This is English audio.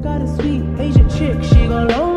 Got a sweet Asian chick, she gon' loan